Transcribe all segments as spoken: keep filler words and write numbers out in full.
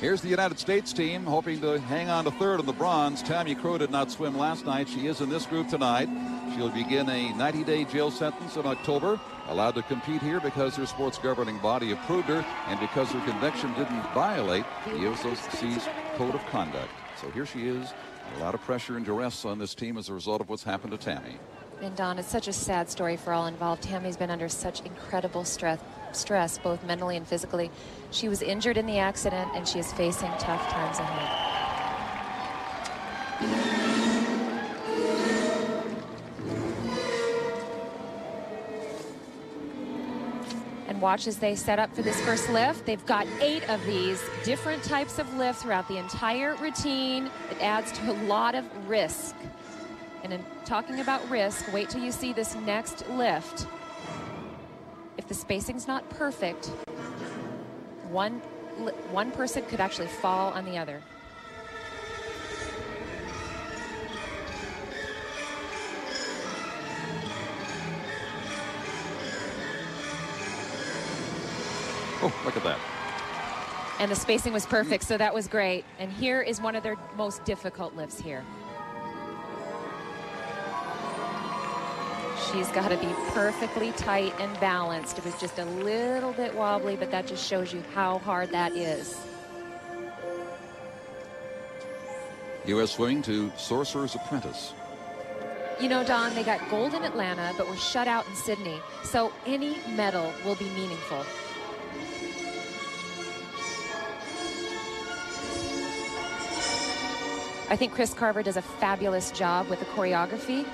Here's the United States team hoping to hang on to third in the bronze. Tammy Crow did not swim last night. She is in this group tonight. She'll begin a ninety day jail sentence in October. Allowed to compete here because her sports governing body approved her and because her conviction didn't violate the U S O C's code of conduct. So here she is. A lot of pressure and duress on this team as a result of what's happened to Tammy. And Don, it's such a sad story for all involved. Tammy's been under such incredible stress, stress, both mentally and physically. She was injured in the accident, and she is facing tough times ahead. And watch as they set up for this first lift. They've got eight of these different types of lift throughout the entire routine. It adds to a lot of risk. And in talking about risk, wait till you see this next lift. If the spacing's not perfect, one, one person could actually fall on the other. Oh, look at that. And the spacing was perfect, so that was great. And here is one of their most difficult lifts here. She's got to be perfectly tight and balanced. It was just a little bit wobbly, but that just shows you how hard that is. U S swimming to Sorcerer's Apprentice. You know, Don, they got gold in Atlanta, but were shut out in Sydney. So any medal will be meaningful. I think Chris Carver does a fabulous job with the choreography.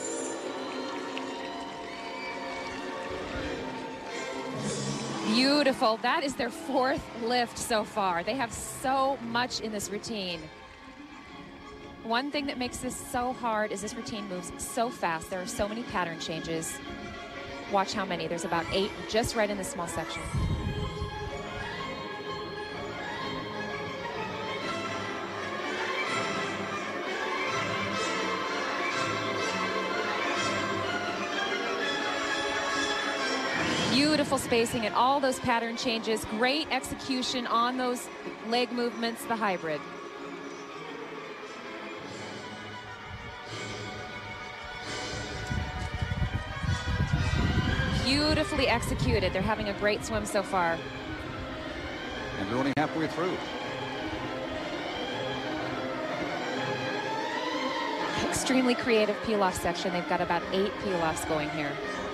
Beautiful. That is their fourth lift so far. They have so much in this routine. One thing that makes this so hard is this routine moves so fast. There are so many pattern changes. Watch how many. There's about eight just right in this small section. Beautiful spacing and all those pattern changes. Great execution on those leg movements, the hybrid. Beautifully executed. They're having a great swim so far. And they're only halfway through. Extremely creative peel-off section. They've got about eight peel-offs going here.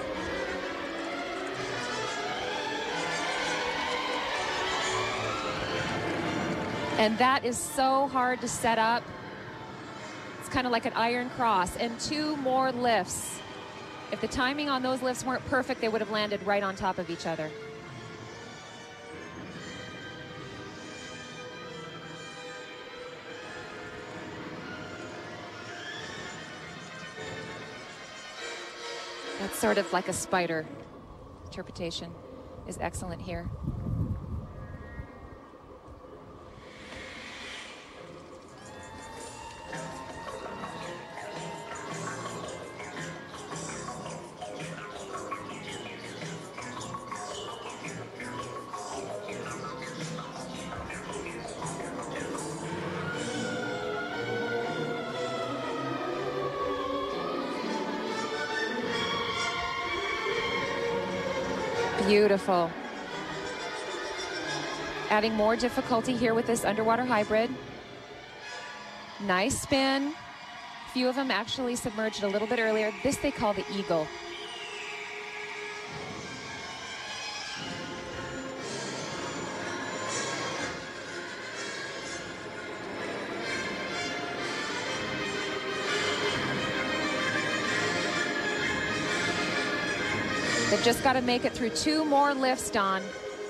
And that is so hard to set up. It's kind of like an iron cross. And two more lifts. If the timing on those lifts weren't perfect, they would have landed right on top of each other. That's sort of like a spider. Interpretation is excellent here. Beautiful. Adding more difficulty here with this underwater hybrid. Nice spin. A few of them actually submerged a little bit earlier. This they call the eagle. They've just got to make it through two more lifts, Don.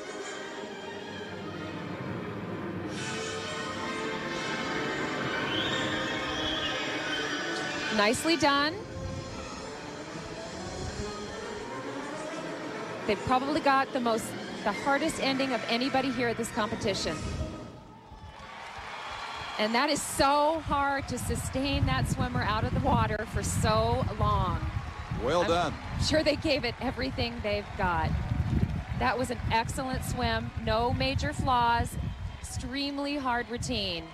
Nicely done. They've probably got the most, the hardest ending of anybody here at this competition. And that is so hard to sustain that swimmer out of the water for so long. Well done. I'm sure they gave it everything they've got. That was an excellent swim. No major flaws. extremely hard routine.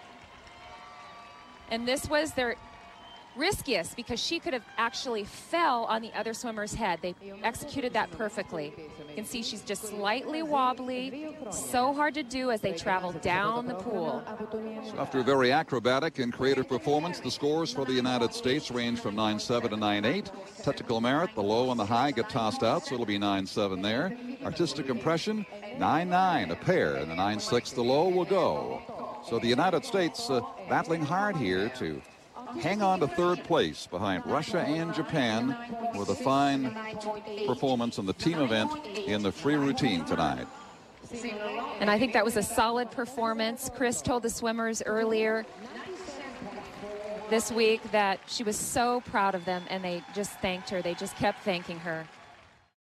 And this was their riskiest because she could have actually fell on the other swimmer's head. They executed that perfectly. You can see she's just slightly wobbly. So hard to do as they travel down the pool. So after a very acrobatic and creative performance, the scores for the United States range from nine seven to nine eight. Technical merit, the low and the high get tossed out, so it'll be nine seven there. Artistic impression, nine nine, a pair, and the nine six, the low, will go. So the United States uh, battling hard here to hang on to third place behind Russia and Japan with a fine performance in the team event in the free routine tonight. And I think that was a solid performance. Chris told the swimmers earlier this week that she was so proud of them, and they just thanked her. They just kept thanking her.